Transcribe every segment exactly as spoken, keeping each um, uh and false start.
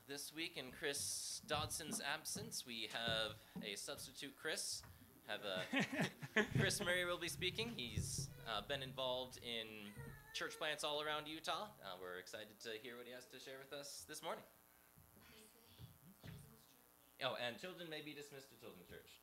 this week, in Chris Dodson's absence, we have a substitute Chris. Have a Chris Murray will be speaking. He's uh, been involved in church plants all around Utah. Uh, we're excited to hear what he has to share with us this morning. Oh, and children may be dismissed to Children's Church.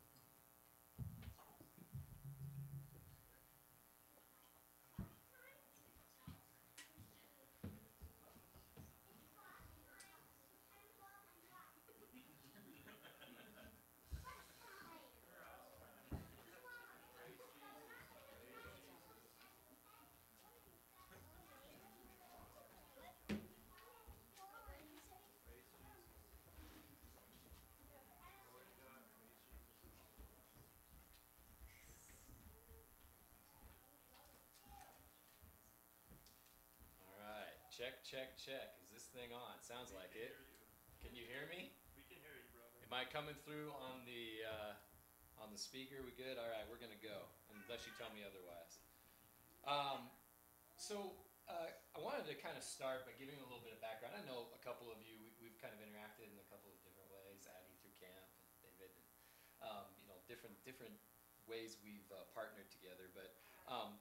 Check, check, check. Is this thing on? Sounds we like can it. Hear you. Can you hear me? We can hear you, brother. Am I coming through on the uh, on the speaker? We good? All right, we're gonna go, unless you tell me otherwise. Um, so uh, I wanted to kind of start by giving a little bit of background. I know a couple of you. We, we've kind of interacted in a couple of different ways. Addie through camp, and David, and um, you know, different different ways we've uh, partnered together. But um,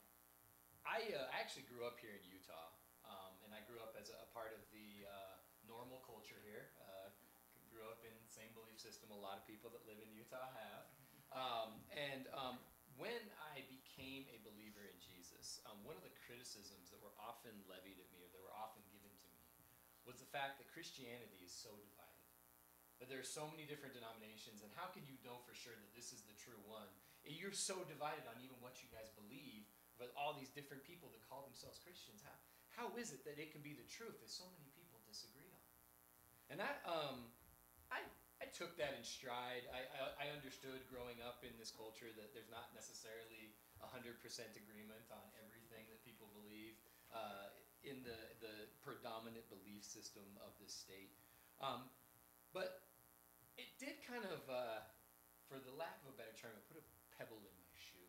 I uh, actually grew up here in Utah. Um, and I grew up as a, a part of the uh, normal culture here. Uh, grew up in the same belief system a lot of people that live in Utah have. Um, and um, when I became a believer in Jesus, um, one of the criticisms that were often levied at me, or that were often given to me, was the fact that Christianity is so divided. That there are so many different denominations, and how can you know for sure that this is the true one? You're so divided on even what you guys believe, but all these different people that call themselves Christians. How, How is it that it can be the truth that so many people disagree on? And that, um, I, I took that in stride. I, I, I understood growing up in this culture that there's not necessarily one hundred percent agreement on everything that people believe uh, in the, the predominant belief system of this state. Um, but it did kind of, uh, for the lack of a better term, it put a pebble in my shoe.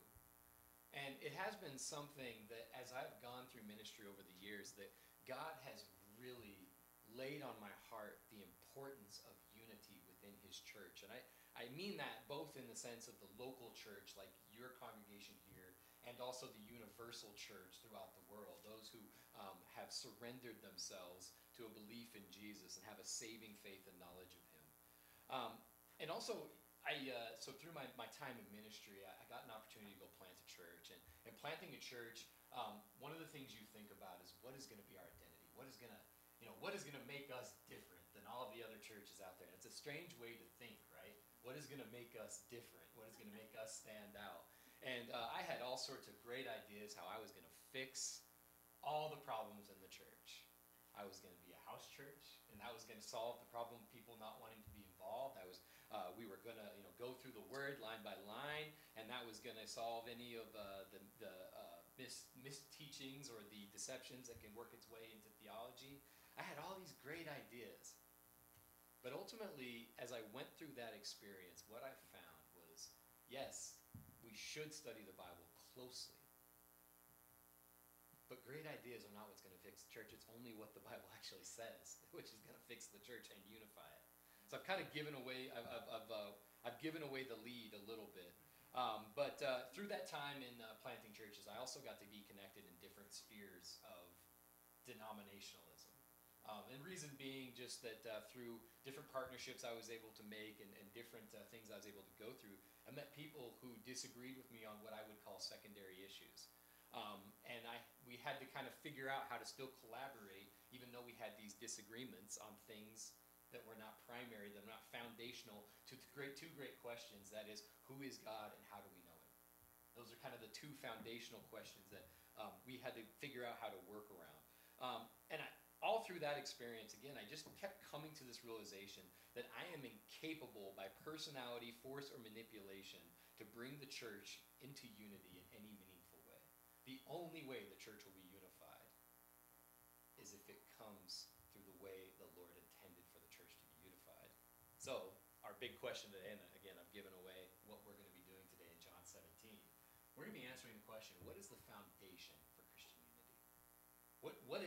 And it has been something that, as I've gone through ministry over the years, that God has really laid on my heart the importance of unity within His church. And I, I mean that both in the sense of the local church, like your congregation here, and also the universal church throughout the world, those who um, have surrendered themselves to a belief in Jesus and have a saving faith and knowledge of Him. Um, and also, I, uh, so through my, my time in ministry, I, I got an opportunity to go plant a church. And, and planting a church, um, one of the things you think about is what is going to be our identity? What is going to, you know, what is going to make us different than all of the other churches out there? And it's a strange way to think, right? What is going to make us different? What is going to make us stand out? And uh, I had all sorts of great ideas how I was going to fix all the problems in the church. I was going to be a house church, and that was going to solve the problem of people not wanting to be involved. I was, uh, we were going to, you know, go through the word line by line, and that was going to solve any of uh, the, the uh, mis misteachings or the deceptions that can work its way into theology. I had all these great ideas, but ultimately, as I went through that experience, what I found was, yes, we should study the Bible closely. But great ideas are not what's going to fix the church. It's only what the Bible actually says, which is going to fix the church and unify it. So I've kind of given away, I've, I've, I've, uh, I've given away the lead a little bit. Um, but uh, through that time in uh, planting churches, I also got to be connected in different spheres of denominationalism. Um, and reason being just that uh, through different partnerships I was able to make and, and different uh, things I was able to go through, I met people who disagreed with me on what I would call secondary issues. Um, and I, we had to kind of figure out how to still collaborate, even though we had these disagreements on things that were not primary, that were not foundational to the great, two great questions. That is, who is God and how do we know Him? Those are kind of the two foundational questions that um, we had to figure out how to work around. Um, and I, all through that experience, again, I just kept coming to this realization that I am incapable by personality, force, or manipulation to bring the church into unity in any meaningful way. The only way the church will be unified is if it comes through the way the Lord intended for the church to be unified. So, our big question today, and again, I've given away what we're going to be doing today in John seventeen. We're going to be answering the question, what is the foundation for Christian unity? What, what is it that's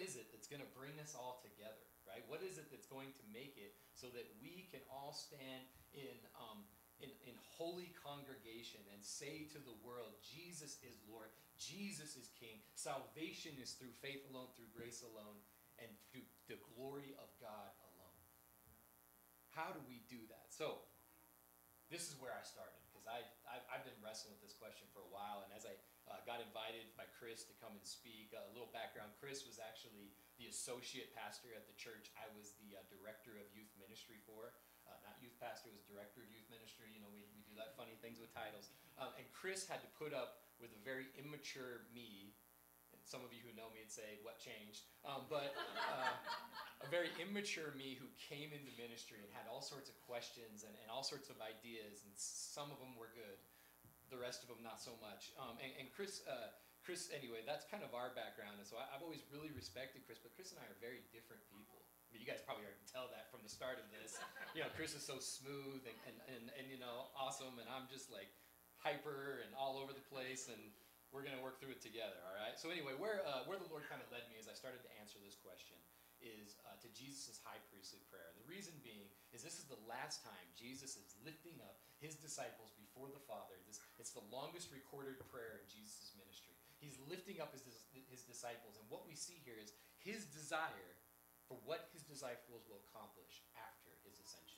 that's going to bring us all together, right? What is it that's going to make it so that we can all stand in, um, in, in holy congregation and say to the world, Jesus is Lord, Jesus is King, salvation is through faith alone, through grace alone, and through the glory of God alone. How do we do that? So, this is where I started, because I, I've, I've been wrestling with this question for a while, and as I uh, got invited by Chris to come and speak, uh, a little background, Chris was actually the associate pastor at the church I was the uh, director of youth ministry for. Uh, not youth pastor, was director of youth ministry. You know, we, we do that funny things with titles. Um, and Chris had to put up with a very immature me. And some of you who know me would say, what changed? Um, but uh, a very immature me who came into ministry and had all sorts of questions and, and all sorts of ideas, and some of them were good, the rest of them not so much. Um, and, and Chris, uh, Chris, anyway, that's kind of our background, and so I, I've always really respected Chris, but Chris and I are very different people. I mean, you guys probably already can tell that from the start of this. You know, Chris is so smooth and, and, and, and you know, awesome, and I'm just like hyper and all over the place, and we're going to work through it together, all right? So anyway, where, uh, where the Lord kind of led me as I started to answer this question is uh, to Jesus' high priestly prayer. And the reason being is this is the last time Jesus is lifting up his disciples before the Father. This, it's the longest recorded prayer in Jesus' ministry. He's lifting up his, his disciples, and what we see here is his desire for what his disciples will accomplish after his ascension.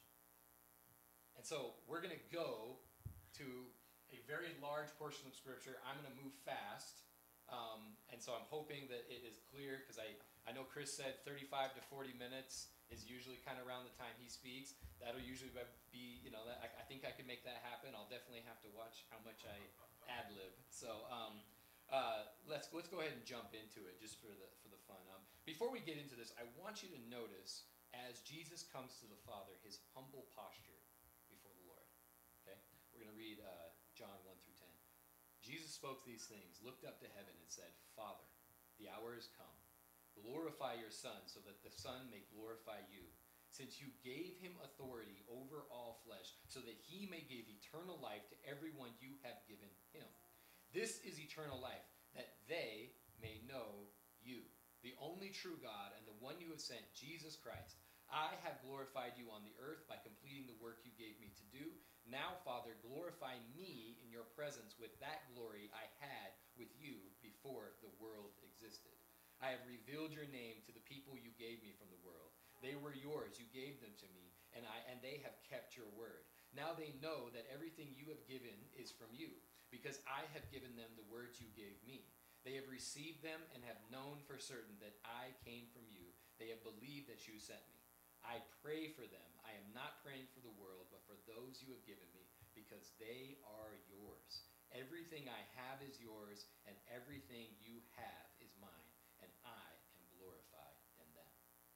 And so we're going to go to a very large portion of Scripture. I'm going to move fast. Um, and so I'm hoping that it is clear, because I, I know Chris said thirty-five to forty minutes is usually kind of around the time he speaks. That'll usually be, you know, that, I, I think I can make that happen. I'll definitely have to watch how much I ad-lib. So um, uh, let's let's go ahead and jump into it just for the for the fun. Um, before we get into this, I want you to notice as Jesus comes to the Father, his humble posture before the Lord. Okay, we're going to read uh, John one through ten. Jesus spoke these things, looked up to heaven, and said, Father, the hour is come. Glorify your Son, so that the Son may glorify you, since you gave him authority over all flesh, so that he may give eternal life to everyone you have given him. This is eternal life, that they may know you, the only true God, and the one you have sent, Jesus Christ. I have glorified you on the earth by completing the work you gave me to do. Now, Father, glorify me in your presence with that glory I had with you before the world existed. I have revealed your name to the people you gave me from the world. They were yours, you gave them to me, and I and they have kept your word. Now they know that everything you have given is from you, because I have given them the words you gave me. They have received them and have known for certain that I came from you. They have believed that you sent me. I pray for them. I am not praying for the world, but for those you have given me, because they are yours. Everything I have is yours, and everything you have is mine, and I am glorified in them.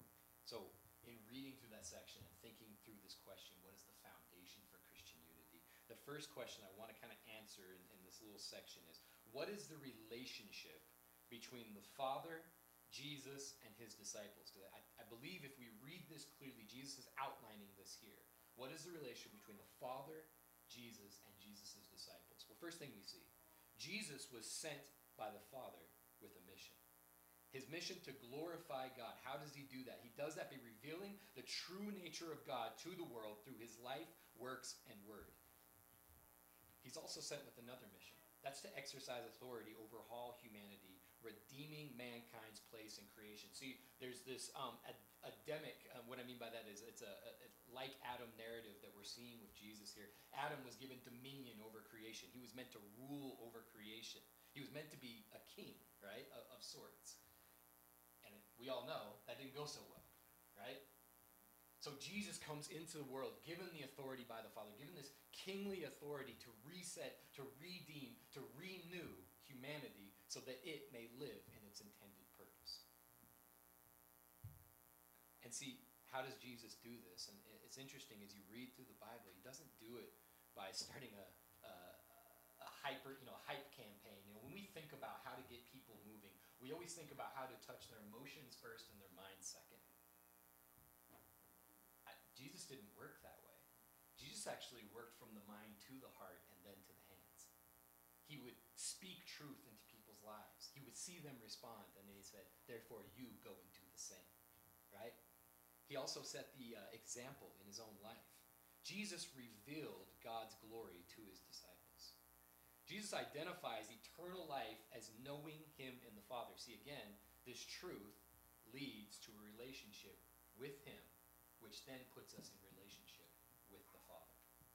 So, in reading through that section and thinking through this question, what is the foundation for Christian unity? The first question I want to kind of answer in, in this little section is, what is the relationship between the Father, Jesus, and his disciples? Because I, I believe if we read this clearly, Jesus is outlining this here. What is the relation between the Father, Jesus, and Jesus' disciples? Well, first thing we see, Jesus was sent by the Father with a mission. His mission to glorify God. How does he do that? He does that by revealing the true nature of God to the world through his life, works, and word. He's also sent with another mission. That's to exercise authority over all humanity, redeeming mankind's place in creation. See, there's this um, ad- Adamic, uh, what I mean by that is it's a, a, a like Adam narrative that we're seeing with Jesus here. Adam was given dominion over creation. He was meant to rule over creation. He was meant to be a king, right, of, of sorts. And we all know that didn't go so well, right? So Jesus comes into the world given the authority by the Father, given this kingly authority to reset, to redeem, to renew humanity so that it may live in its intended purpose. And see, how does Jesus do this? And it's interesting as you read through the Bible, he doesn't do it by starting a, a, a hyper, you know, hype campaign. You know, when we think about how to get people moving, we always think about how to touch their emotions first and their minds second. I, Jesus didn't work that way. Jesus actually worked from the mind to the heart and then to the hands. He would speak truth into people's lives. He would see them respond, and then he said, therefore you go and do the same. He also set the uh, example in his own life. Jesus revealed God's glory to his disciples. Jesus identifies eternal life as knowing him and the Father. See, again, this truth leads to a relationship with him, which then puts us in relationship with the Father.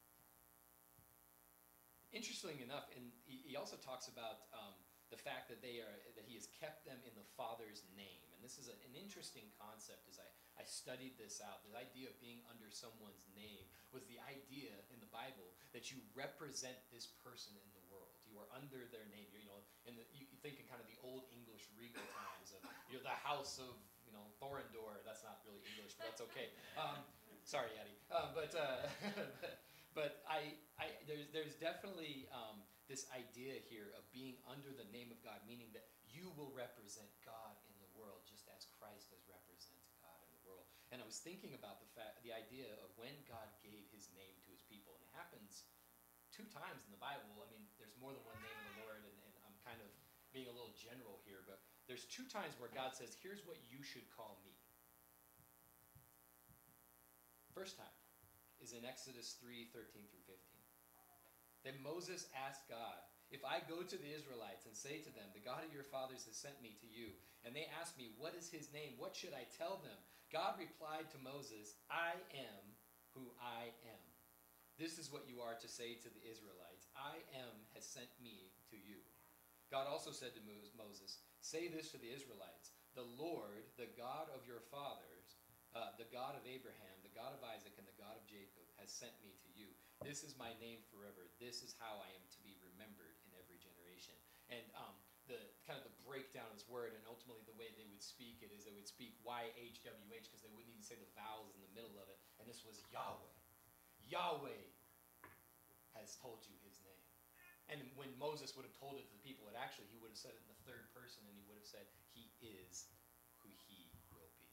Interestingly enough, and he, he also talks about um, the fact that they are that he has kept them in the Father's name. And this is a, an interesting concept as I, I studied this out. The idea of being under someone's name was the idea in the Bible that you represent this person in the world. You are under their name. You're, you know, in the, you think in kind of the old English regal times of you're the house of, you know, Thorindor. That's not really English, but that's okay. Um, sorry, Addie. Um, but uh, but I, I there's there's definitely um, this idea here of being under the name of God, meaning that you will represent God in the world just as Christ has represented God in the world. And I was thinking about the fact, the idea of when God gave his name to his people. And it happens two times in the Bible. I mean, there's more than one name of the Lord, and, and I'm kind of being a little general here, but there's two times where God says, here's what you should call me. First time is in Exodus three, thirteen through fifteen. Then Moses asked God, if I go to the Israelites and say to them, the God of your fathers has sent me to you, and they ask me, what is his name? What should I tell them? God replied to Moses, I am who I am. This is what you are to say to the Israelites. I am has sent me to you. God also said to Moses, say this to the Israelites. The Lord, the God of your fathers, uh, the God of Abraham, the God of Isaac, and the God of Jacob, has sent me to you. This is my name forever. This is how I am to be remembered in every generation. And um, the kind of the breakdown of this word, and ultimately the way they would speak it is they would speak Y H W H because they wouldn't even say the vowels in the middle of it. And this was Yahweh. Yahweh has told you his name. And when Moses would have told it to the people, it actually, he would have said it in the third person, and he would have said, he is who he will be.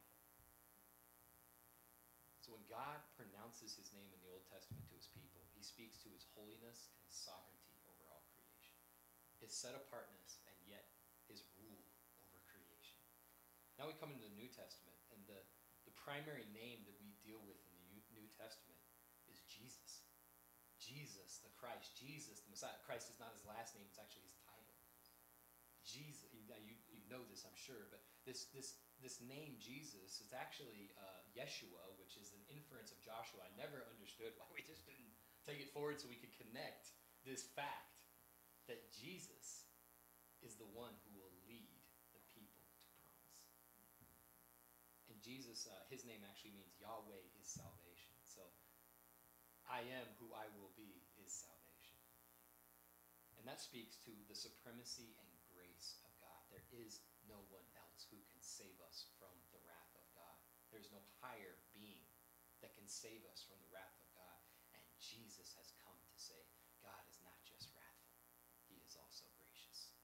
So when God pronounces his name in the Old Testament to his people, he speaks to his holiness and his sovereignty over all creation, his set-apartness, and yet his rule over creation. Now we come into the New Testament, and the, the primary name that we deal with in the New Testament is Jesus. Jesus, the Christ, Jesus, the Messiah. Christ is not his last name, it's actually his title. Jesus, you, you, you know this, I'm sure, but this this this name, Jesus, is actually uh, Yeshua, which is an inference of Joshua. I never understood why we just didn't take it forward so we could connect this fact that Jesus is the one who will lead the people to promise. And Jesus, uh, his name actually means Yahweh is salvation. So I am who I will be is salvation. And that speaks to the supremacy and grace of God. There is no one else who can save us from the wrath of God. There's no higher being that can save us from the wrath of God. And Jesus has come to say, God is not just wrathful, he is also gracious.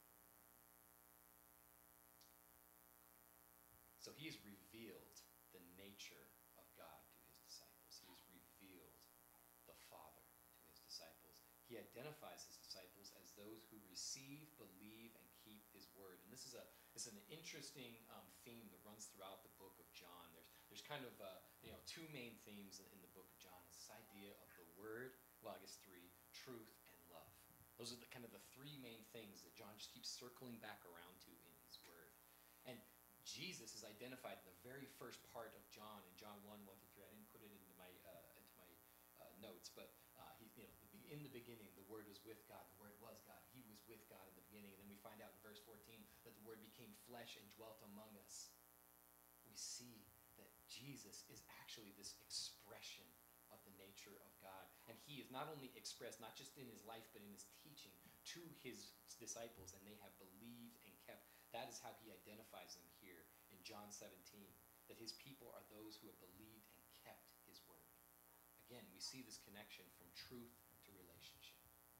So he has revealed the nature of God to his disciples. He has revealed the Father to his disciples. He identifies his disciples as those who receive, believe, and keep his word. And this is a it's an interesting um, theme that runs throughout the book of John. There's there's kind of uh, you know two main themes in, in the book of John. It's this idea of the word, well I guess three, truth and love. Those are the kind of the three main things that John just keeps circling back around to in his word. And Jesus is identified in the very first part of John, in John one, one through three. I didn't put it into my uh, into my uh, notes, but uh, he, you know, in the beginning, the Word was with God. The Word was God. He was with God in the beginning. And then we find out in verse fourteen that the Word became flesh and dwelt among us. We see that Jesus is actually this expression of the nature of God. And he is not only expressed, not just in his life, but in his teaching to his disciples, and they have believed and kept. That is how he identifies them here in John seventeen, that his people are those who have believed and kept his word. Again, we see this connection from truth to relationship.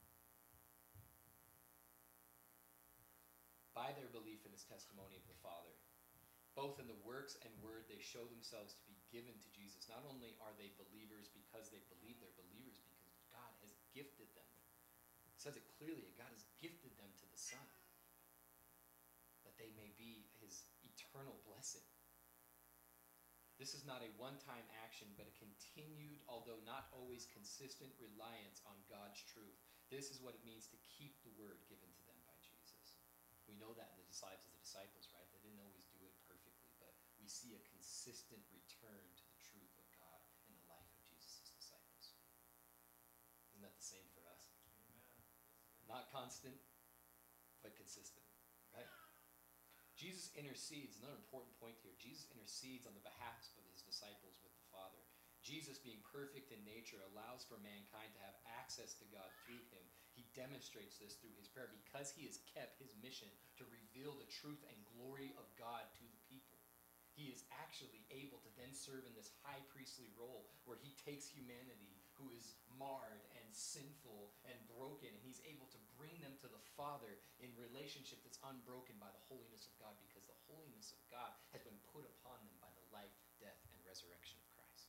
By their belief in his testimony of the Father, both in the works and word, they show themselves to be given to Jesus. Not only are they believers because they believe, they're believers because God has gifted them. It says it clearly, God has gifted them to the Son, that they may be his eternal blessing. This This is not a one-time action, but a continued, although not always consistent, reliance on God's truth. This is what it means to keep the word given to them by Jesus. We know that in the disciples, the disciples, right? They didn't always do it perfectly, but we see a consistent return to the truth of God in the life of Jesus' disciples. Isn't that the same for us? Amen. Not constant, but consistent, right? Jesus intercedes, another important point here, Jesus intercedes on the behalf of his disciples with the Father. Jesus, being perfect in nature, allows for mankind to have access to God through him. He demonstrates this through his prayer because he has kept his mission to reveal the truth and glory of God to the people. He is actually able to then serve in this high priestly role where he takes humanity who is marred and sinful and broken, and he's able to bring them to the Father in relationship that's unbroken by the holiness of God, because the holiness of God has been put upon them by the life, death, and resurrection of Christ.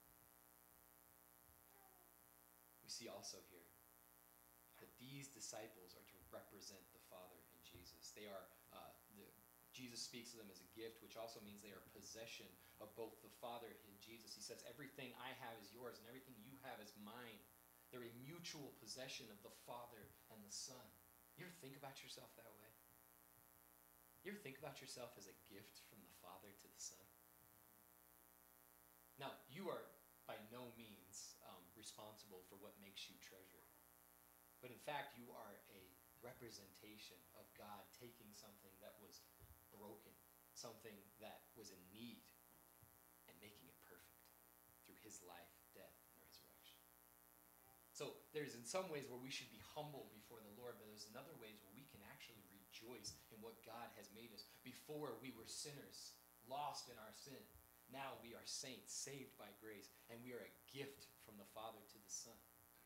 We see also here that these disciples are to represent the Father in Jesus. They are, uh, the, Jesus speaks to them as a gift, which also means they are possession of both the Father and Jesus. He says, everything I have is yours, and everything you have is mine. They're a mutual possession of the Father and the Son. You ever think about yourself that way? You ever think about yourself as a gift from the Father to the Son? Now, you are by no means um, responsible for what makes you treasure. But in fact, you are a representation of God taking something that was broken, something that was in need, and making it perfect through his life, death, and resurrection. So there's in some ways where we should be humble before the Lord, but there's in other ways where we can actually rejoice in what God has made us. Before we were sinners, lost in our sin. Now we are saints, saved by grace, and we are a gift from the Father to the Son.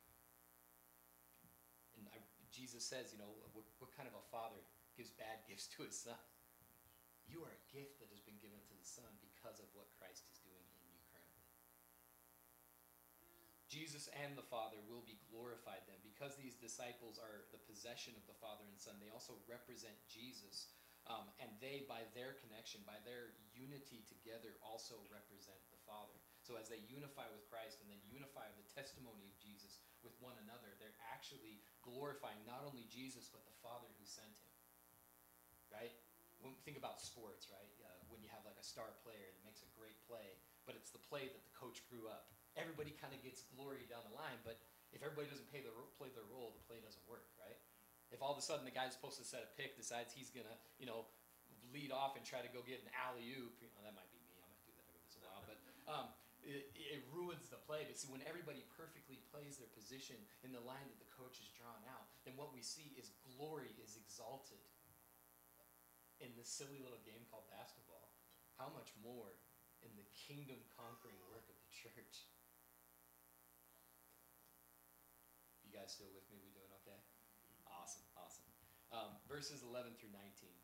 And I, Jesus says, you know, what, what kind of a father gives bad gifts to his son? You are a gift that has been given to the Son because of what Christ is doing in you currently. Jesus and the Father will be glorified then. Because these disciples are the possession of the Father and Son, they also represent Jesus. Um, and they, by their connection, by their unity together, also represent the Father. So as they unify with Christ and then unify the testimony of Jesus with one another, they're actually glorifying not only Jesus, but the Father who sent him. Right? When, think about sports, right? Uh, when you have like a star player that makes a great play, but it's the play that the coach grew up. Everybody kind of gets glory down the line, but if everybody doesn't play, the, play their role, the play doesn't work, right? If all of a sudden the guy who's supposed to set a pick decides he's going to, you know, lead off and try to go get an alley-oop, you know, that might be me, I might do that every once in a while, but um, it, it ruins the play. But see, when everybody perfectly plays their position in the line that the coach has drawn out, then what we see is glory is exalted in this silly little game called basketball. How much more in the kingdom-conquering work of the church? You guys still with me? We doing okay? Awesome, awesome. Um, verses eleven through nineteen.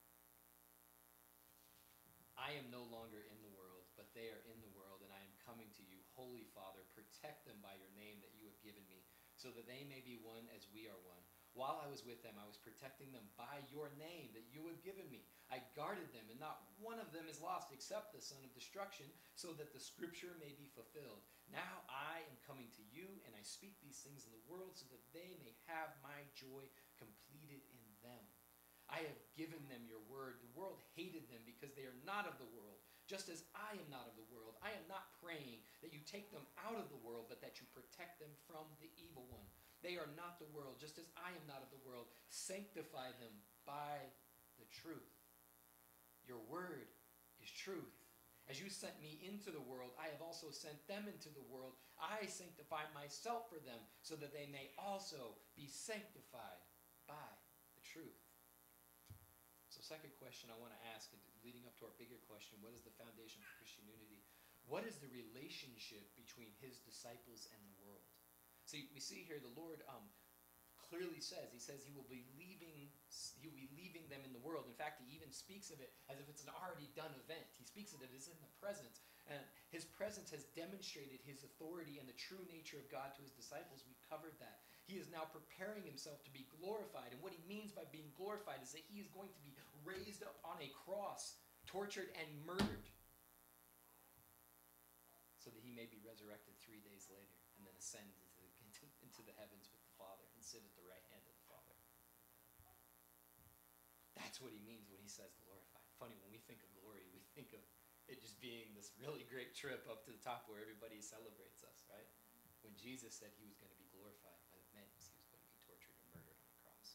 I am no longer in the world, but they are in the world, and I am coming to you. Holy Father, protect them by your name that you have given me, so that they may be one as we are one. While I was with them, I was protecting them by your name that you have given me. I guarded them, and not one of them is lost except the son of destruction, so that the scripture may be fulfilled. Now I am coming to you, and I speak these things in the world so that they may have my joy completed in them. I have given them your word. The world hated them because they are not of the world, just as I am not of the world. I am not praying that you take them out of the world, but that you protect them from the evil one. They are not the world, just as I am not of the world. Sanctify them by the truth. Your word is truth. As you sent me into the world, I have also sent them into the world. I sanctify myself for them, so that they may also be sanctified by the truth. So second question I want to ask, leading up to our bigger question, what is the foundation for Christian unity? What is the relationship between his disciples and the world? See, we see here the Lord um, clearly says, he says he will be leaving, he will be leaving them in the world. In fact, he even speaks of it as if it's an already done event. He speaks of it as in the present. And his presence has demonstrated his authority and the true nature of God to his disciples. We've covered that. He is now preparing himself to be glorified. And what he means by being glorified is that he is going to be raised up on a cross, tortured and murdered. three days later, and then ascend into the, into, into the heavens with the Father and sit at the right hand of the Father. That's what he means when he says glorified. Funny, when we think of glory, we think of it just being this really great trip up to the top where everybody celebrates us, right? When Jesus said he was going to be glorified, what it meant was he was going to be tortured and murdered on a cross.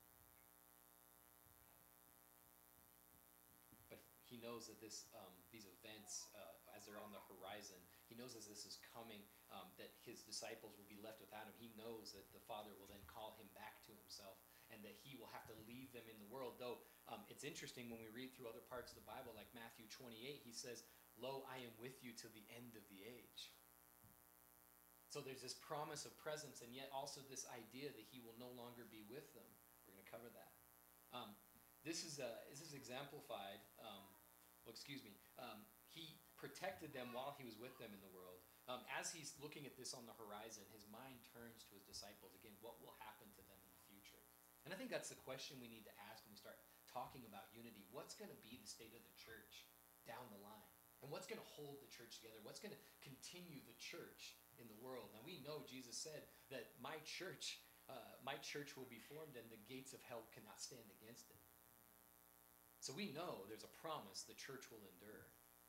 But he knows that this, um, these events, uh, as they're on the horizon, he knows as this is coming, um, that his disciples will be left without him. He knows that the Father will then call him back to himself, and that he will have to leave them in the world. Though um, it's interesting when we read through other parts of the Bible, like Matthew twenty-eight, he says, "Lo, I am with you to the end of the age." So there's this promise of presence, and yet also this idea that he will no longer be with them. We're going to cover that. Um, this is uh, this is exemplified. Um, well, excuse me. Um, he protected them while he was with them in the world. Um, as he's looking at this on the horizon, his mind turns to his disciples again. What will happen to them in the future? And I think that's the question we need to ask when we start talking about unity. What's going to be the state of the church down the line? And what's going to hold the church together? What's going to continue the church in the world? Now, we know Jesus said that my church, uh, my church will be formed and the gates of hell cannot stand against it. So we know there's a promise the church will endure.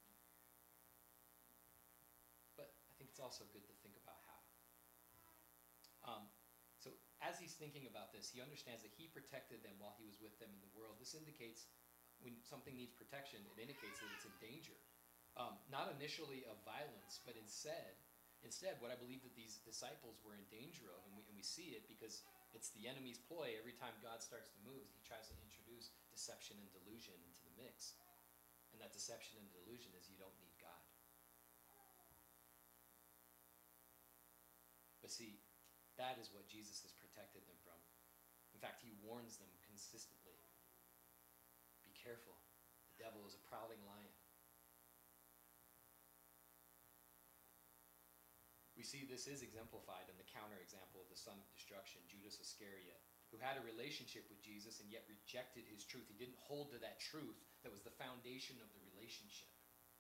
But I think it's also good to think about how. Um, so as he's thinking about this, he understands that he protected them while he was with them in the world. This indicates when something needs protection, it indicates that it's in danger. Um, not initially of violence, but instead, instead, what I believe that these disciples were in danger of, and we, and we see it because it's the enemy's ploy. Every time God starts to move, he tries to introduce deception and delusion into the mix. And that deception and delusion is you don't need God. But see, that is what Jesus has protected them from. In fact, he warns them consistently. Be careful. The devil is a prowling lion. We see this is exemplified in the counterexample of the son of destruction, Judas Iscariot, who had a relationship with Jesus and yet rejected his truth. He didn't hold to that truth that was the foundation of the relationship.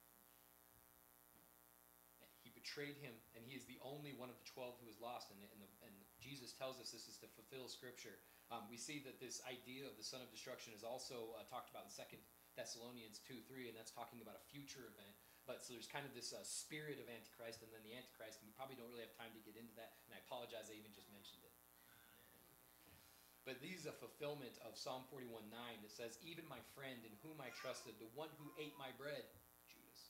He betrayed him, and he is the only one of the twelve who was lost. And, and, the, and Jesus tells us this is to fulfill Scripture. Um, we see that this idea of the son of destruction is also uh, talked about in Second Thessalonians two three, and that's talking about a future event. But so there's kind of this uh, spirit of Antichrist and then the Antichrist, and we probably don't really have time to get into that, and I apologize I even just mentioned it. But these are a fulfillment of Psalm forty-one nine that says, "Even my friend in whom I trusted, the one who ate my bread, Judas,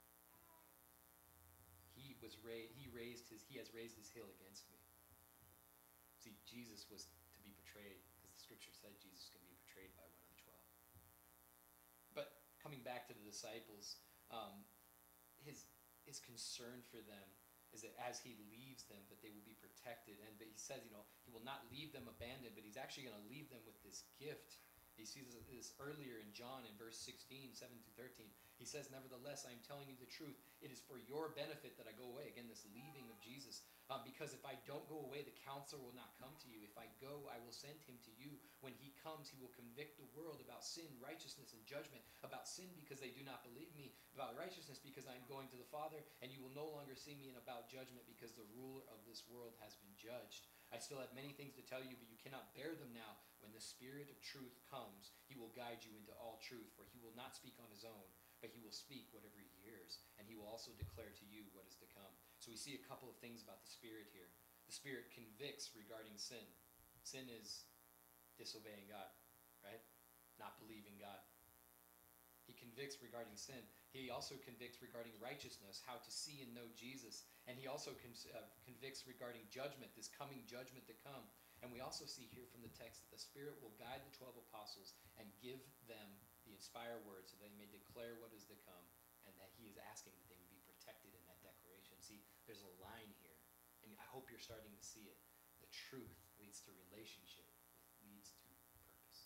he was ra- he raised his he has raised his heel against me." See, Jesus was to be betrayed because the Scripture said Jesus can be betrayed by one of the twelve. But coming back to the disciples, um, his his concern for them is that as he leaves them, that they will be protected. And but he says, you know, he will not leave them abandoned, but he's actually going to leave them with this gift. He sees this earlier in John in verse sixteen, seven through thirteen. He says, "Nevertheless, I am telling you the truth. It is for your benefit that I go away." Again, this leaving of Jesus. Um, because if I don't go away, the counselor will not come to you. If I go, I will send him to you. When he comes, he will convict the world about sin, righteousness, and judgment. About sin because they do not believe me. About righteousness because I am going to the Father, and you will no longer see me. And about judgment because the ruler of this world has been judged. I still have many things to tell you, but you cannot bear them now. When the Spirit of truth comes, he will guide you into all truth, for he will not speak on his own, but he will speak whatever he hears, and he will also declare to you what is to come. So we see a couple of things about the Spirit here. The Spirit convicts regarding sin. Sin is disobeying God, right? Not believing God. He convicts regarding sin. He also convicts regarding righteousness, how to see and know Jesus. And he also con- uh, convicts regarding judgment, this coming judgment to come. And we also see here from the text that the Spirit will guide the twelve apostles and give them the inspired words so they may declare what is to come, and that he is asking that they would be protected in that declaration. See, there's a line here, and I hope you're starting to see it. The truth leads to relationship, which leads to purpose.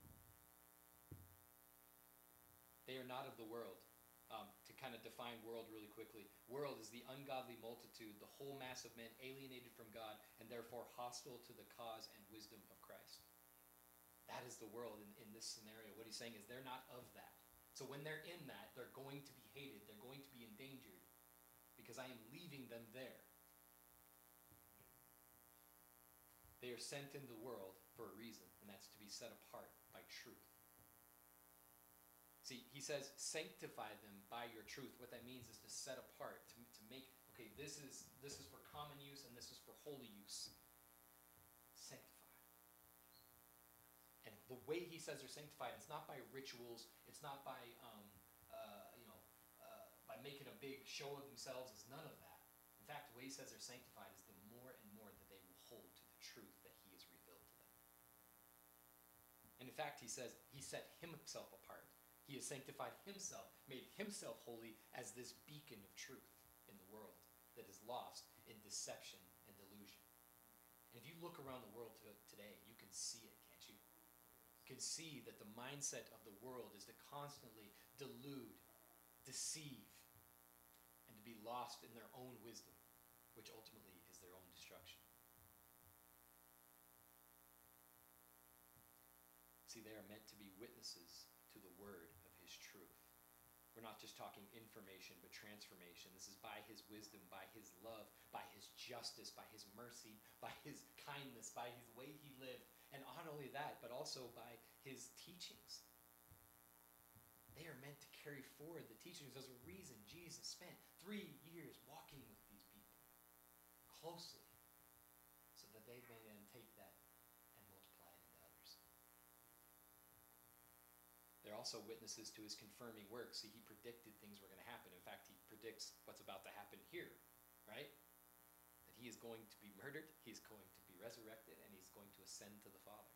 They are not of the world. Um, to kind of define world really quickly, world is the ungodly multitude, the whole mass of men alienated from God and therefore hostile to the cause and wisdom of Christ. That is the world in, in this scenario. What he's saying is they're not of that. So when they're in that, they're going to be hated. They're going to be endangered because I am leaving them there. They are sent into the world for a reason, and that's to be set apart by truth. See, he says, sanctify them by your truth. What that means is to set apart, to, to make, okay, this is this is for common use and this is for holy use. Sanctify. And the way he says they're sanctified, it's not by rituals, it's not by, um, uh, you know, uh, by making a big show of themselves. It's none of that. In fact, the way he says they're sanctified is the more and more that they will hold to the truth that he has revealed to them. And in fact, he says he set himself apart. He has sanctified himself, made himself holy as this beacon of truth in the world that is lost in deception and delusion. And if you look around the world today, you can see it, can't you? You can see that the mindset of the world is to constantly delude, deceive, and to be lost in their own wisdom, which ultimately is their own destruction. See, they are meant to be witnesses to the word of his truth. We're not just talking information, but transformation. This is by his wisdom, by his love, by his justice, by his mercy, by his kindness, by his way he lived. And not only that, but also by his teachings. They are meant to carry forward the teachings. There's a reason Jesus spent three years walking with these people closely, so that they may then take that and multiply it into others. They're also witnesses to his confirming work. See, he predicted things were going to happen. In fact, he predicts what's about to happen here, right? That he is going to be murdered, he's going to be resurrected, and he's going to ascend to the Father.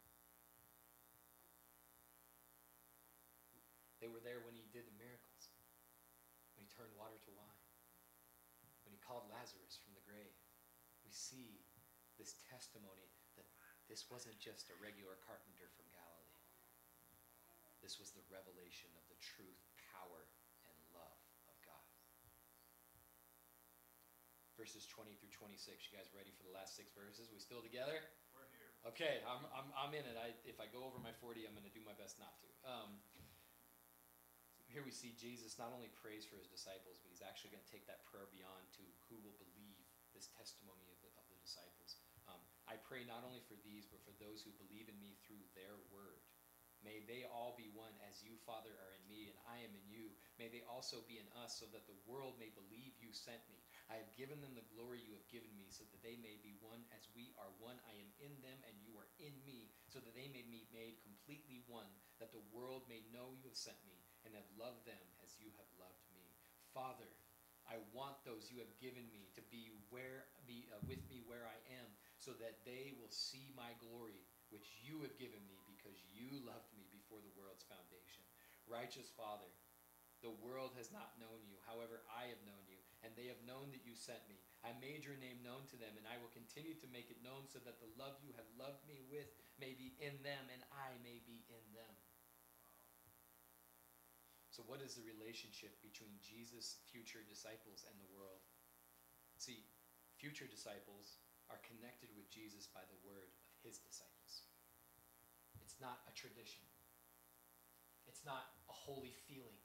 They were there when he did the miracles, when he turned water to wine, when he called Lazarus from the grave. We see this testimony that this wasn't just a regular carpenter from Galilee. This was the revelation of the truth, power, and love of God. Verses twenty through twenty-six. You guys ready for the last six verses? We still together? We're here. Okay, I'm I'm I'm in it. I, if I go over my forty, I'm going to do my best not to. Um, here we see Jesus not only prays for his disciples, but he's actually going to take that prayer beyond to who will believe this testimony of the, of the disciples. Um, I pray not only for these, but for those who believe in me through their word. May they all be one as you, Father, are in me and I am in you. May they also be in us so that the world may believe you sent me. I have given them the glory you have given me so that they may be one as we are one. I am in them and you are in me so that they may be made completely one, that the world may know you have sent me and have loved them as you have loved me. Father, I want those you have given me to be where be uh, with me where I am so that they will see my glory which you have given me because you loved me before the world's foundation. Righteous Father, the world has not known you, however I have known you, and they have known that you sent me. I made your name known to them, and I will continue to make it known so that the love you have loved me with may be in them, and I may be in them. So what is the relationship between Jesus' future disciples and the world? See, future disciples are connected with Jesus by the word of his disciples. It's not a tradition. It's not a holy feeling.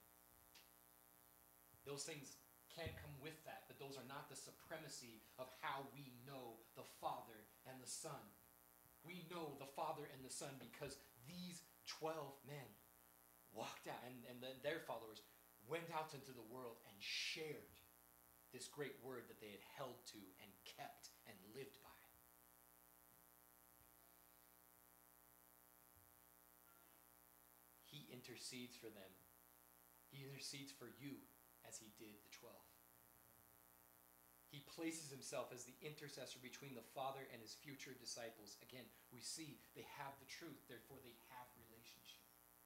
Those things can come with that, but those are not the supremacy of how we know the Father and the Son. We know the Father and the Son because these twelve men walked out, and, and the, their followers went out into the world and shared this great word that they had held to and kept and lived by. He intercedes for them. He intercedes for you as he did the twelve. He places himself as the intercessor between the Father and his future disciples. Again, we see they have the truth, therefore they have relationship.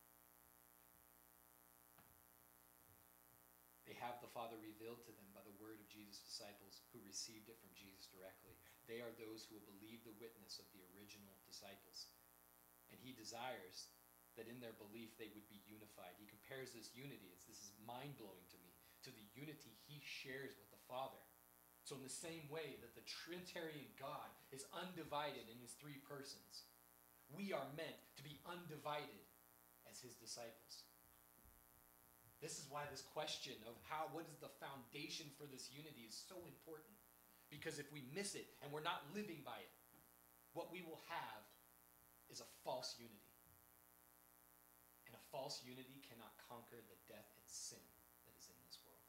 They have the Father revealed to them by the word of Jesus' disciples who received it from Jesus directly. They are those who will believe the witness of the original disciples. And he desires that in their belief they would be unified. He compares this unity, it's, this is mind-blowing to me, to the unity he shares with the Father. So in the same way that the Trinitarian God is undivided in his three persons, we are meant to be undivided as his disciples. This is why this question of how, what is the foundation for this unity is so important. Because if we miss it and we're not living by it, what we will have is a false unity. And a false unity cannot conquer the death and sin that is in this world.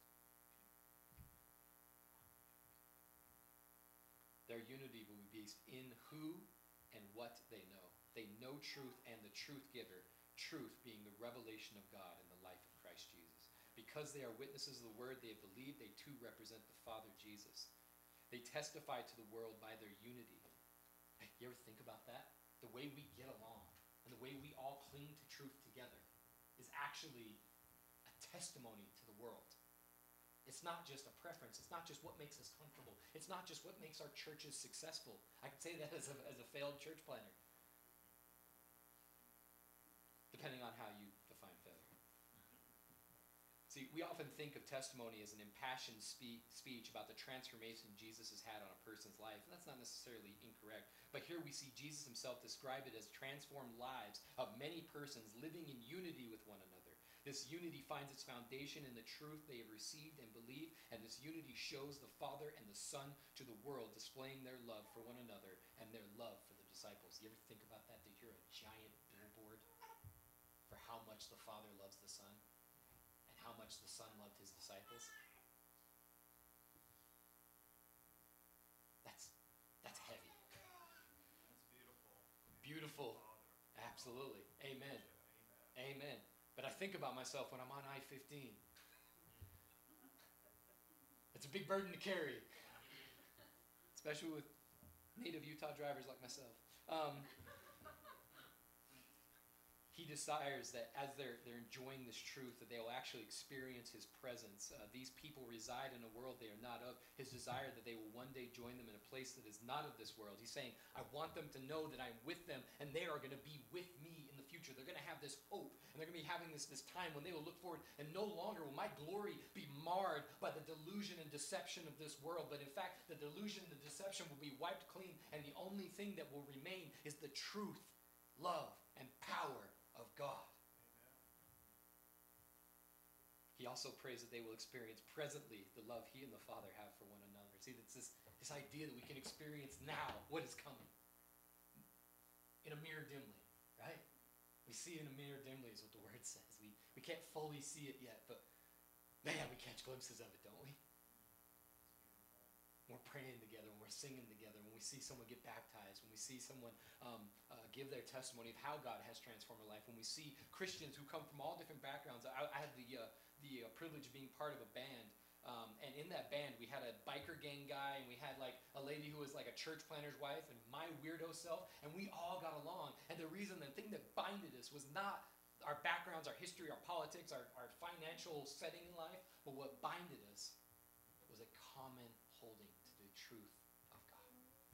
Their unity will be based in who and what they know. They know truth and the truth giver, truth being the revelation of God in the life of Christ Jesus. Because they are witnesses of the word they have believed, they too represent the Father Jesus. They testify to the world by their unity. You ever think about that? The way we get along and the way we all cling to truth together is actually a testimony to the world. It's not just a preference. It's not just what makes us comfortable. It's not just what makes our churches successful. I can say that as a, as a failed church planner, depending on how you define failure. See, we often think of testimony as an impassioned spe- speech about the transformation Jesus has had on a person's life, and that's not necessarily incorrect. But here we see Jesus himself describe it as transformed lives of many persons living in unity with one another. This unity finds its foundation in the truth they have received and believe, and this unity shows the Father and the Son to the world, displaying their love for one another and their love for the disciples. You ever think about that? That you're a giant billboard for how much the Father loves the Son? How much the Son loved his disciples? That's that's heavy. That's beautiful. Beautiful. Absolutely. Amen. Amen. But I think about myself when I'm on I fifteen. It's a big burden to carry, especially with native Utah drivers like myself. Um, He desires that as they're, they're enjoying this truth, that they will actually experience his presence. Uh, these people reside in a world they are not of. His desire that they will one day join them in a place that is not of this world. He's saying, I want them to know that I'm with them, and they are going to be with me in the future. They're going to have this hope, and they're going to be having this, this time when they will look forward, and no longer will my glory be marred by the delusion and deception of this world. But in fact, the delusion and the deception will be wiped clean, and the only thing that will remain is the truth, love, and power of God. Amen. He also prays that they will experience presently the love he and the Father have for one another. See, it's this, this idea that we can experience now what is coming. In a mirror dimly, right? We see in a mirror dimly is what the word says. We, we can't fully see it yet, but man, we catch glimpses of it, don't we? When we're praying together, when we're singing together, when we see someone get baptized, when we see someone um, uh, give their testimony of how God has transformed their life, when we see Christians who come from all different backgrounds. I, I had the uh, the uh, privilege of being part of a band, um, and in that band we had a biker gang guy, and we had like a lady who was like a church planter's wife, and my weirdo self, and we all got along. And the reason, the thing that binded us was not our backgrounds, our history, our politics, our, our financial setting in life, but what binded us was a common holding to the truth of God.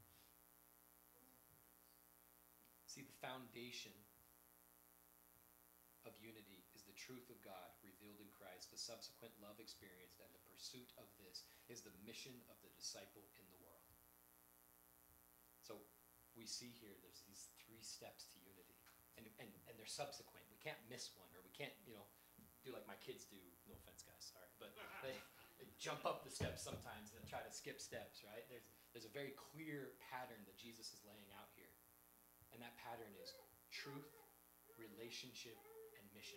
See, the foundation of unity is the truth of God revealed in Christ, the subsequent love experienced, and the pursuit of this is the mission of the disciple in the world. So we see here there's these three steps to unity, and, and, and they're subsequent. We can't miss one, or we can't, you know, do like my kids do. No offense, guys, sorry, but they, they jump up the steps sometimes and try to skip steps, right? There's, there's a very clear pattern that Jesus is laying out here, and that pattern is truth, relationship, and mission.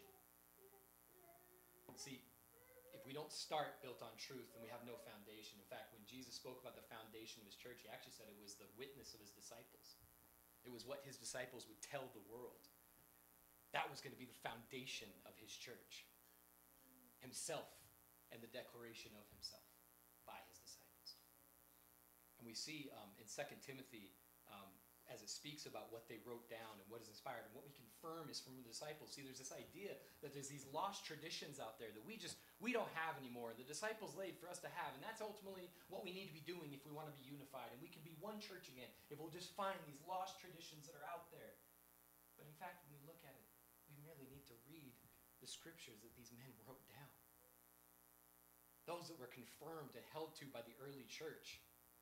See, if we don't start built on truth, then we have no foundation. In fact, when Jesus spoke about the foundation of his church, he actually said it was the witness of his disciples. It was what his disciples would tell the world. That was going to be the foundation of his church. Himself and the declaration of himself by his disciples. And we see um, in Second Timothy, um, as it speaks about what they wrote down and what is inspired, and what we confirm is from the disciples. See, there's this idea that there's these lost traditions out there that we just, we don't have anymore. The disciples laid for us to have, and that's ultimately what we need to be doing if we want to be unified. And we can be one church again if we'll just find these lost traditions that are out there. But in fact, when we look at it, we merely need to read the scriptures that these men wrote down. Those that were confirmed and held to by the early church.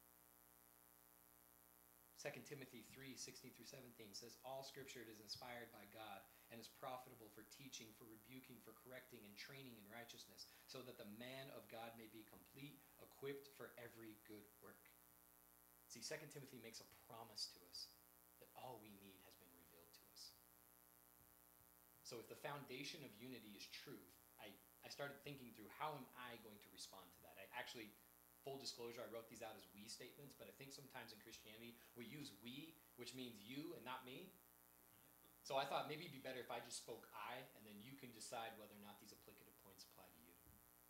Second Timothy three, sixteen through seventeen says, all scripture is inspired by God and is profitable for teaching, for rebuking, for correcting, and training in righteousness, so that the man of God may be complete, equipped for every good work. See, Second Timothy makes a promise to us all we need has been revealed to us. So if the foundation of unity is truth, I, I started thinking through how am I going to respond to that. I actually, full disclosure, I wrote these out as we statements, but I think sometimes in Christianity we use we, which means you and not me. So I thought maybe it'd be better if I just spoke I, and then you can decide whether or not these applicative points apply to you.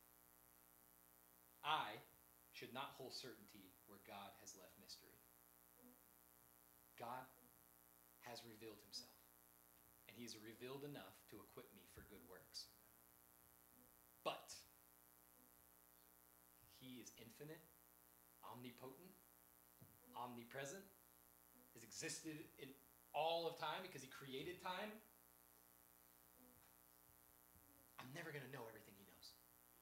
I should not hold certainty where God has left mystery. God has revealed himself, and he's revealed enough to equip me for good works. But he is infinite, omnipotent, omnipresent, has existed in all of time because he created time. I'm never going to know everything he knows.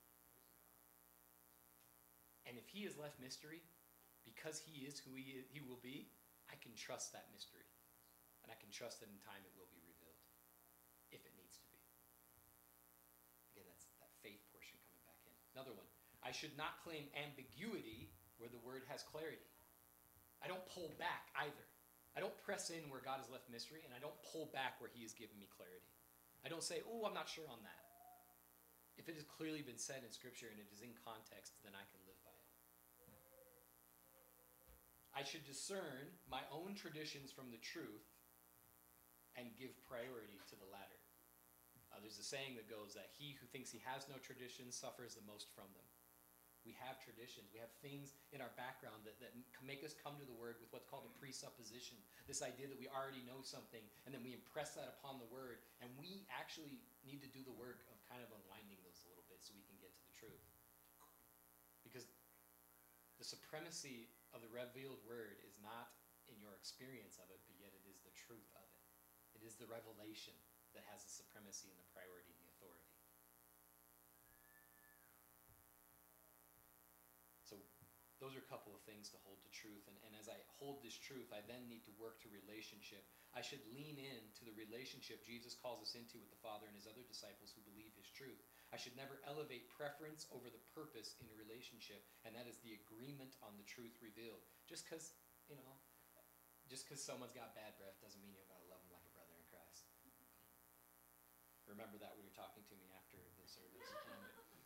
And if he has left mystery, because he is who he, is, he will be, I can trust that mystery. And I can trust that in time it will be revealed, if it needs to be. Again, that's that faith portion coming back in. Another one. I should not claim ambiguity where the word has clarity. I don't pull back either. I don't press in where God has left mystery, and I don't pull back where he has given me clarity. I don't say, oh, I'm not sure on that. If it has clearly been said in Scripture and it is in context, then I can live by it. I should discern my own traditions from the truth and give priority to the latter. Uh, there's a saying that goes that he who thinks he has no traditions suffers the most from them. We have traditions. We have things in our background that, that make us come to the word with what's called a presupposition. This idea that we already know something, and then we impress that upon the word, and we actually need to do the work of kind of unwinding those a little bit so we can get to the truth. Because the supremacy of the revealed word is not in your experience of it, but yet it is the truth of it. It is the revelation that has the supremacy and the priority and the authority. So those are a couple of things to hold to truth. And, and as I hold this truth, I then need to work to relationship. I should lean in to the relationship Jesus calls us into with the Father and his other disciples who believe his truth. I should never elevate preference over the purpose in a relationship, and that is the agreement on the truth revealed. Just because, you know, just because someone's got bad breath doesn't mean you've got to love them like a brother in Christ. Remember that when you're talking to me after the service. Um,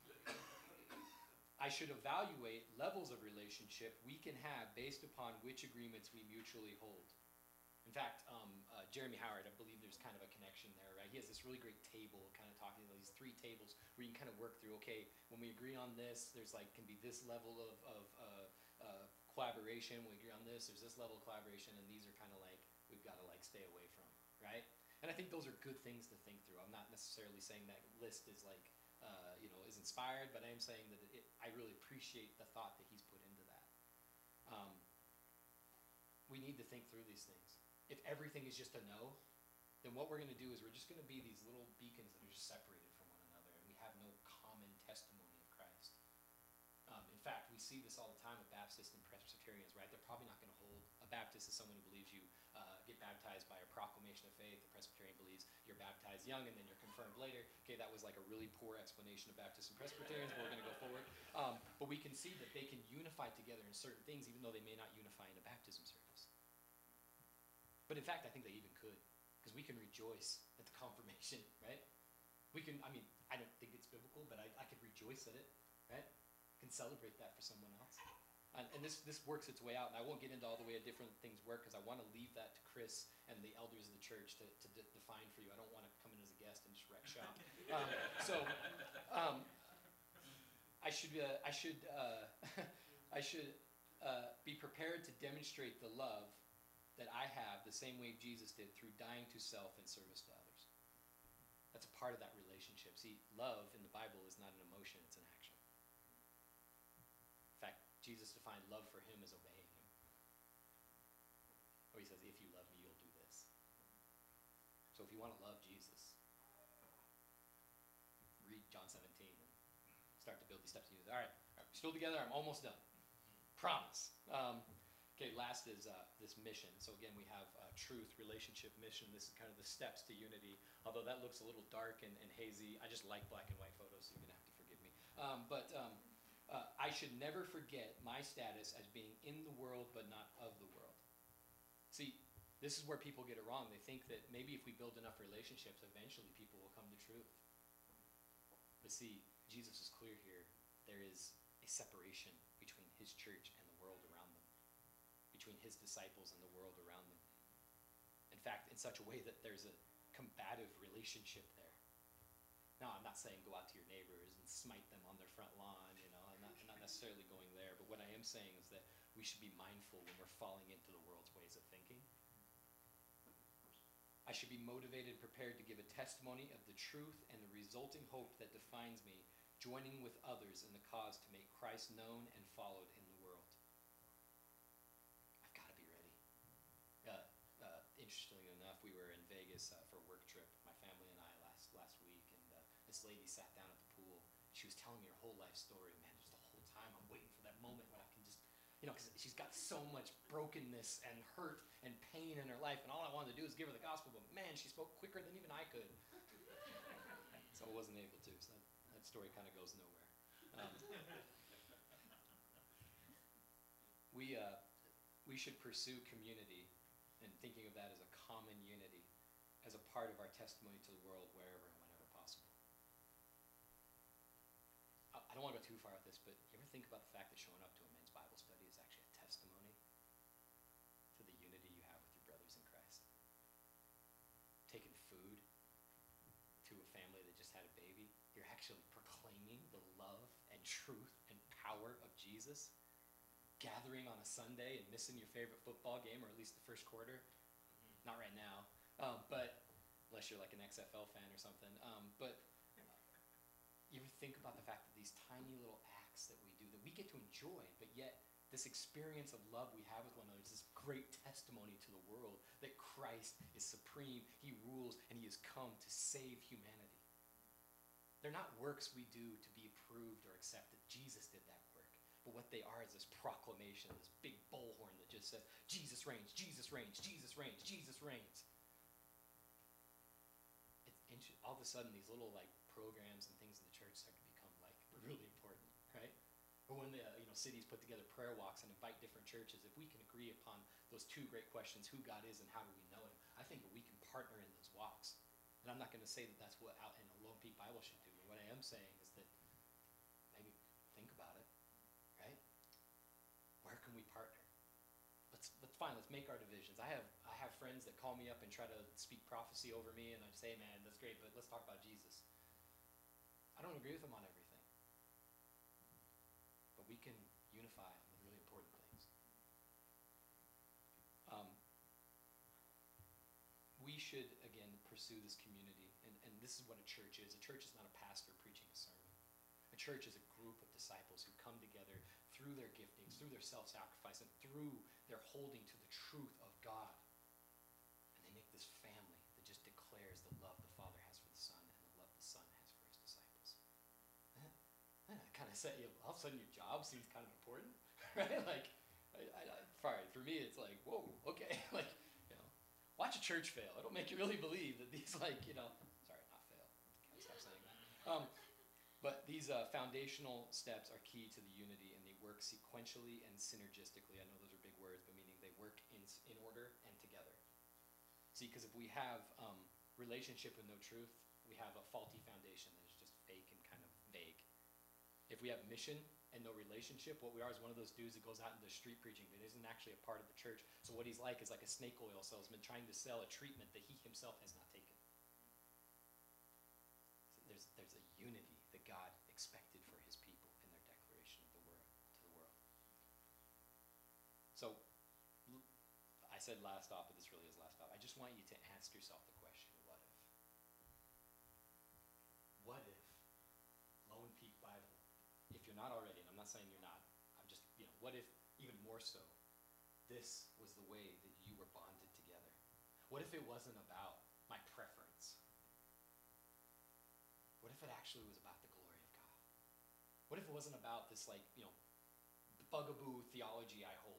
I should evaluate levels of relationship we can have based upon which agreements we mutually hold. In fact, um, uh, Jeremy Howard, I believe there's kind of a connection there, right? He has this really great table kind of talking about these three tables where you can kind of work through, okay, when we agree on this, there's like, can be this level of, of uh, uh, collaboration. When we agree on this, there's this level of collaboration, and these are kind of like, we've got to like stay away from, right? And I think those are good things to think through. I'm not necessarily saying that list is like, uh, you know, is inspired, but I am saying that it, I really appreciate the thought that he's put into that. Um, we need to think through these things. If everything is just a no, then what we're going to do is we're just going to be these little beacons that are just separated from one another, and we have no common testimony of Christ. Um, in fact, we see this all the time with Baptists and Presbyterians, right? They're probably not going to hold a Baptist as someone who believes you uh, get baptized by a proclamation of faith. The Presbyterian believes you're baptized young and then you're confirmed later. Okay, that was like a really poor explanation of Baptists and Presbyterians, but we're going to go forward. Um, but we can see that they can unify together in certain things, even though they may not unify in a baptism service. But in fact, I think they even could, because we can rejoice at the confirmation, right? We can, I mean, I don't think it's biblical, but I, I could rejoice at it, right? I can celebrate that for someone else. And, and this, this works its way out, and I won't get into all the way how different things work, because I want to leave that to Chris and the elders of the church to, to de- define for you. I don't want to come in as a guest and just wreck shop. Um, so, um, I should, uh, I should, uh, I should uh, be prepared to demonstrate the love that I have the same way Jesus did through dying to self in service to others. That's a part of that relationship. See, love in the Bible is not an emotion, it's an action. In fact, Jesus defined love for him as obeying him. Or he says, if you love me, you'll do this. So if you want to love Jesus, read John seventeen and start to build these steps. All right, all right, still together, I'm almost done. Promise. Um, Okay, last is uh, this mission. So again, we have uh, truth, relationship, mission. This is kind of the steps to unity. Although that looks a little dark and, and hazy. I just like black and white photos, so you're going to have to forgive me. Um, but um, uh, I should never forget my status as being in the world but not of the world. See, This is where people get it wrong. They think that maybe if we build enough relationships, eventually people will come to truth. But see, Jesus is clear here. There is a separation between his church and the world around them, between his disciples and the world around them. In fact, in such a way that there's a combative relationship there. Now, I'm not saying go out to your neighbors and smite them on their front lawn, you know, I'm not, I'm not necessarily going there, but what I am saying is that we should be mindful when we're falling into the world's ways of thinking. I should be motivated and prepared to give a testimony of the truth and the resulting hope that defines me, joining with others in the cause to make Christ known and followed in the world. I've got to be ready. Uh, uh, interestingly enough, we were in Vegas uh, for a work trip, my family and I, last last week, and uh, this lady sat down at the pool. She was telling me her whole life story. Man, just the whole time I'm waiting for that moment when I can just, you know, because she's got so much brokenness and hurt and pain in her life, and all I wanted to do is give her the gospel, but man, she spoke quicker than even I could. So I wasn't able to, so that, that story kind of goes nowhere. Um, we, uh, we should pursue community and thinking of that as a common unity, as a part of our testimony to the world wherever and whenever possible. I, I don't want to go too far with this, but you ever think about the fact that showing up to a men's Bible study is actually a testimony to the unity you have with your brothers in Christ? Taking food to a family that just had a baby, you're actually proclaiming the love and truth and power of Jesus. Gathering on a Sunday and missing your favorite football game, or at least the first quarter. Not right now, um, but unless you're like an X F L fan or something. Um, but you ever think about the fact that these tiny little acts that we do, that we get to enjoy, but yet this experience of love we have with one another is this great testimony to the world that Christ is supreme, he rules, and he has come to save humanity. They're not works we do to be approved or accepted. Jesus did that work. But what they are is this proclamation, this big bullhorn that just says, Jesus reigns, Jesus reigns, Jesus reigns, Jesus reigns. It's all of a sudden these little like programs and things in the church start to become like really important, right? Or when the uh, you know cities put together prayer walks and invite different churches, if we can agree upon those two great questions, who God is and how do we know him, I think that we can partner in those walks. And I'm not going to say that that's what out in a Lone Peak Bible should do, but what I am saying is that maybe think about it, right? Where can we partner? Let's let's fine. Let's make our divisions. I have I have friends that call me up and try to speak prophecy over me, and I say, man, that's great, but let's talk about Jesus. I don't agree with them on everything, but we can unify on the really important things. Um, we should again pursue this community, and and this is what a church is. A church is not a pastor preaching a sermon. A church is a group of disciples who come together through their giftings, through their self-sacrifice, and through their holding to the truth of God. And they make this family that just declares the love the Father has for the Son and the love the Son has for his disciples. And that kind of set you, all of a sudden your job seems kind of important, right? Like, I, I, I, sorry, for me it's like, whoa, okay, like, you know, watch a church fail. It'll make you really believe that these, like, you know, sorry, not fail. Can't stop saying that. Um, But these uh, foundational steps are key to the unity, and they work sequentially and synergistically. I know those are big words, but meaning they work in, in order and together. See, because if we have um, relationship with no truth, we have a faulty foundation that is just fake and kind of vague. If we have mission and no relationship, what we are is one of those dudes that goes out into the street preaching that isn't actually a part of the church. So what he's like is like a snake oil salesman trying to sell a treatment that he himself has not taken. So there's, there's a unity that God expected for his people in their declaration of the word to the world. So, I said last stop, but this really is last stop. I just want you to ask yourself the question, what if? What if Lone Peak Bible, if you're not already, and I'm not saying you're not, I'm just, you know, what if, even more so, this was the way that you were bonded together? What if it wasn't about my preference? What if it actually was about the glory of God? What if it wasn't about this, like, you know, bugaboo theology I hold?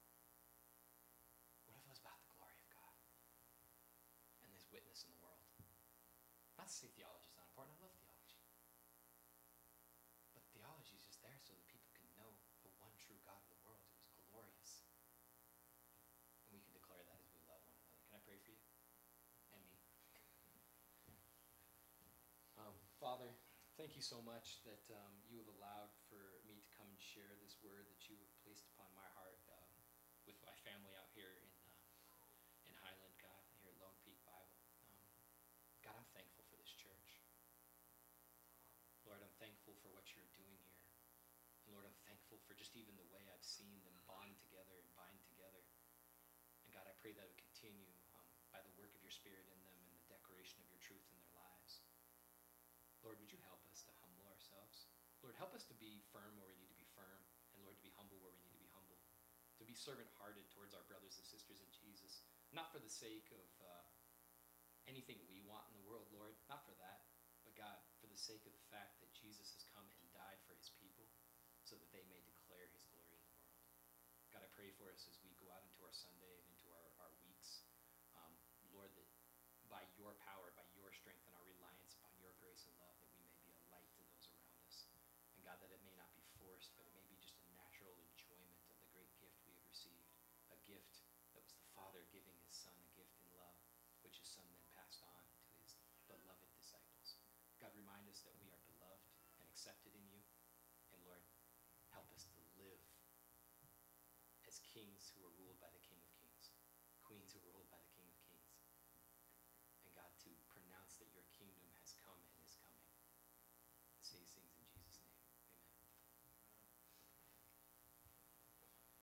What if it was about the glory of God and his witness in the world? Not to say theology is not important. I love theology. But theology is just there so that people can know the one true God of the world who is glorious. And we can declare that as we love one another. Father, thank you so much that um, you have allowed for me to come and share this word that you have placed upon my heart um, with my family out here in uh, in Highland, God, here at Lone Peak Bible. Um, God, I'm thankful for this church. Lord, I'm thankful for what you're doing here. And Lord, I'm thankful for just even the way I've seen them bond together and bind together. And God, I pray that it would continue um, by the work of your Spirit in them and the declaration of your truth in their lives. Lord, would you help us to humble ourselves? Lord, help us to be firm where we need to be firm. And Lord, to be humble where we need to be humble. To be servant-hearted towards our brothers and sisters in Jesus. Not for the sake of uh, anything we want in the world, Lord. Not for that. But God, for the sake of the fact that Jesus has come and died for his people so that they may declare his glory in the world. God, I pray for us as we go out into our Sunday and into our, our weeks. Um, Lord, that by your power, by your strength, and our reliance upon your grace and love, that we may be a light to those around us. And God, that it may not be forced, but it may be just a natural enjoyment of the great gift we have received. A gift that was the Father giving his Son, a gift in love, which his Son then passed on to his beloved disciples. God, remind us that we are beloved and accepted in you. And Lord, help us to live as kings who are ruled by the King of Kings, queens who are ruled by the King of Kings. And God, to pronounce that your kingdom has come and is coming. Say, sing